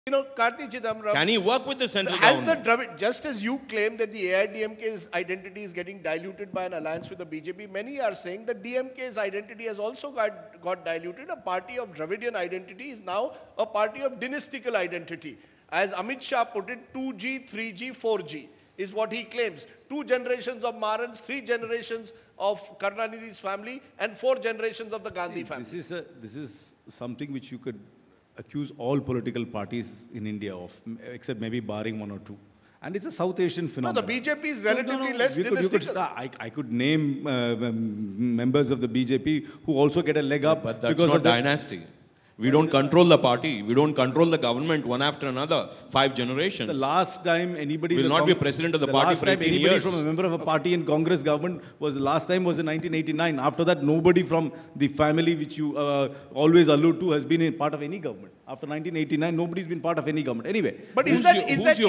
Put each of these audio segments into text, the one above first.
Karti Chidambaram. Can he work with the central Has government? the Dravid, just as you claim that the AIDMK's identity is getting diluted by an alliance with the BJP, many are saying that DMK's identity has also got diluted. A party of Dravidian identity is now a party of dynastical identity. As Amit Shah put it, 2G, 3G, 4G is what he claims. 2 generations of Marans, 3 generations of Karunanidhi's family, and 4 generations of the Gandhi family. This is something which you could accuse all political parties in India of, except maybe barring 1 or 2. And it's a South Asian phenomenon. No, the BJP is relatively less dynastical. I could name members of the BJP who also get a leg up. But that's not dynasty. We don't control the party. We don't control the government one after another. 5 generations. The last time anybody will not be president of the party for 18 years. Anybody from a member of a party in Congress government was last time was in 1989. After that, nobody from the family which you always allude to has been a part of any government. After 1989, nobody's been part of any government. Anyway, but is there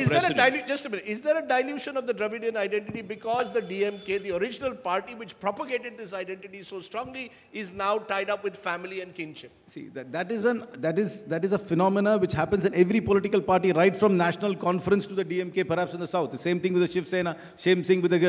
a dilution of the Dravidian identity because the DMK, the original party which propagated this identity so strongly, is now tied up with family and kinship? See, that is a phenomena which happens in every political party, right from National Conference to the DMK, perhaps in the south. The same thing with the Shiv Sena, same thing with the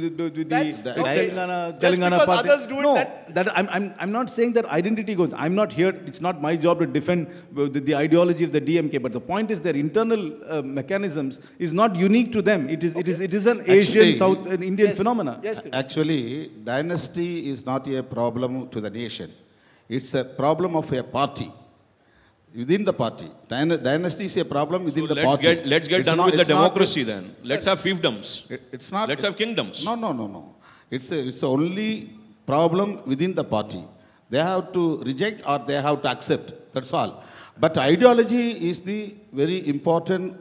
Telangana party. Others do it, I'm not saying that identity goes. I'm not here. It's not my job to defend the ideology of the DMK. But the point is, their internal mechanisms is not unique to them. It is an Asian, South Indian phenomena. Yes, actually, dynasty is not a problem to the nation. It's a problem of a party. Within the party. Dynasty is a problem within the party. Let's get done with the democracy then. Let's have fiefdoms. It's not. Let's have kingdoms. No. It's only problem within the party. They have to reject or they have to accept. That's all. But ideology is the very important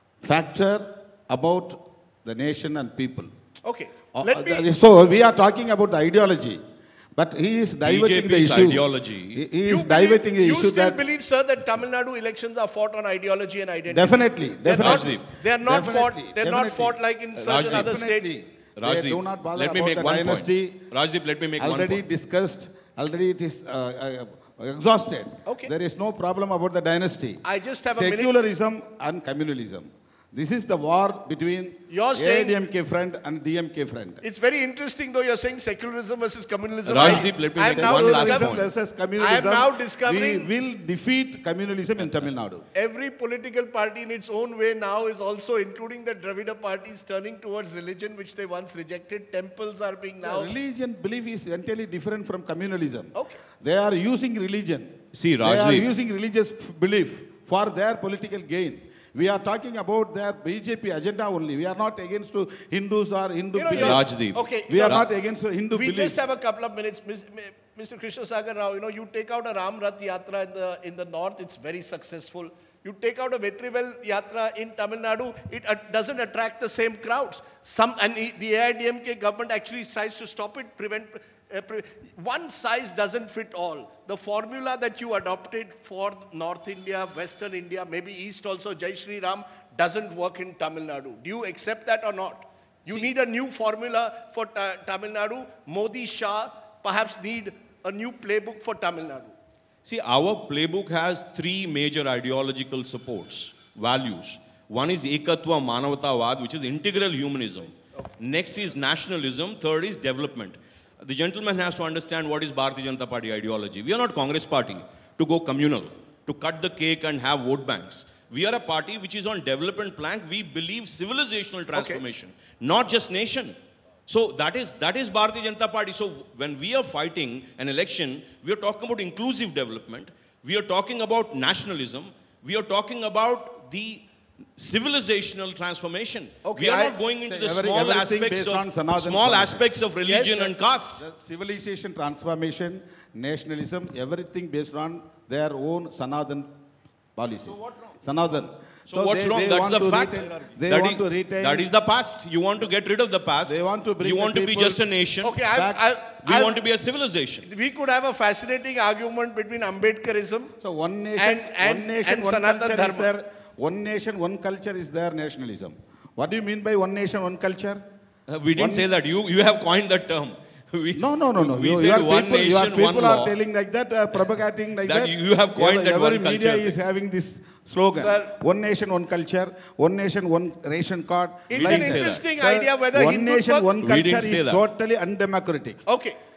factor about the nation and people. Okay. So we are talking about the ideology. But he is diverting the issue. Ideology. He is diverting the issue that... You still believe, sir, that Tamil Nadu elections are fought on ideology and identity? Definitely. They are not fought like in certain other states. Rajdeep, let me make one point. Rajdeep, let me make one point. Already discussed, already it is exhausted. Okay. There is no problem about the dynasty. I just have a minute. Secularism and communalism. This is the war between AIDMK front and DMK front. It's very interesting, though, you're saying secularism versus communalism. Rajdeep, let me make one last point. I am now discovering... We will defeat communalism in Tamil Nadu. Every political party in its own way now is also, including the Dravida parties, turning towards religion, which they once rejected. Temples are being now... Religion belief is entirely different from communalism. Okay. They are using religion. See, Rajdeep. They are using religious belief for their political gain. We are talking about their BJP agenda only. We are not against Hindus or Hindu beliefs. Rajdeep. Okay. We are not against Hindu beliefs. We just have a couple of minutes. Mr. Krishna Sagar Rao, you take out a Ram Rath Yatra in the north, it's very successful. You take out a Vetrivel Yatra in Tamil Nadu, it doesn't attract the same crowds. And the AIDMK government actually tries to stop it, one size doesn't fit all. The formula that you adopted for North India, Western India, maybe East also, Jai Shri Ram, doesn't work in Tamil Nadu. Do you accept that or not? You need a new formula for Tamil Nadu. Modi, Shah perhaps need a new playbook for Tamil Nadu. See, our playbook has 3 major ideological supports, values. One is Ekatva Manavatavad, which is integral humanism. Okay. Next is nationalism. Third is development. The gentleman has to understand what is Bharatiya Janata Party ideology. We are not Congress party to go communal, to cut the cake and have vote banks. We are a party which is on development plank. We believe civilizational transformation, not just nation. So that is Bharatiya Janata Party. So when we are fighting an election, we are talking about inclusive development. We are talking about nationalism. We are talking about the civilizational transformation. Okay, we are not going into the small aspects of religion and caste. The civilization transformation, nationalism, everything based on their own Sanatan policies. So what wrong? Sanatan. So what's wrong? That's the fact. That is the past. You want to get rid of the past. They want to bring you want to be just a nation. Okay, we want to be a civilization. We could have a fascinating argument between Ambedkarism one nation, and Sanatan Dharma. One nation, one culture is their nationalism. What do you mean by one nation, one culture? We didn't say that. You have coined that term. No. We said one nation, one law. People are telling like that, propagating like that. You have coined that one culture. Every media is having this slogan. Sir. One nation, one culture. One nation, one ration card. It's We an didn't say that. interesting Sir, idea whether one Hindutva... nation, one We culture didn't say is that. totally undemocratic. Okay.